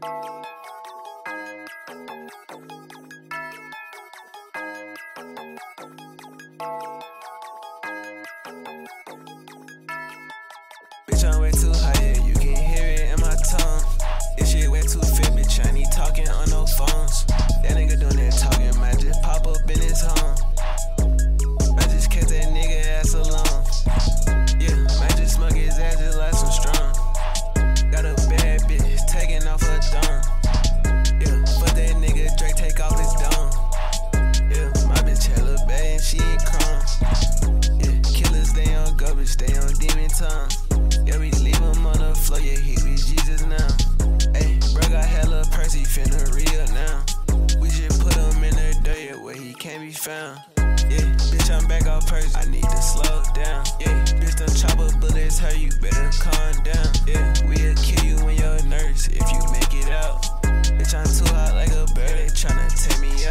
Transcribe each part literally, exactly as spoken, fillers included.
Bitch, I'm way too high, yeah, you can hear it in my tongue. This shit way too fit, bitch, I ain't talking on no phones. That nigga doing that talking, might just pop up in his home. Might just catch that nigga ass alone. Yeah, might just smoke his ass just like some strong. Got a bad bitch, taking off her dome. Yeah, fuck that nigga, Drake take off his dome. Yeah, my bitch hella bad and she ain't chrome. Yeah, killers stay on garbage, stay on demon time. Yeah, we leave him on the floor, yeah, he with Jesus now. Ayy, bro got hella purse, he finna re-up now. We just put him in the dirt, yeah, where he can't be found. Yeah, bitch, I'm back off purse, I need to slow down. Yeah, bitch, them chopper bullets hurt, you better calm down. Yeah, we'll kill you when you're a nurse, if you make it out. Bitch, I'm too hot like a bird, they tryna take me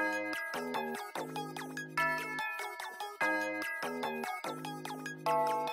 out.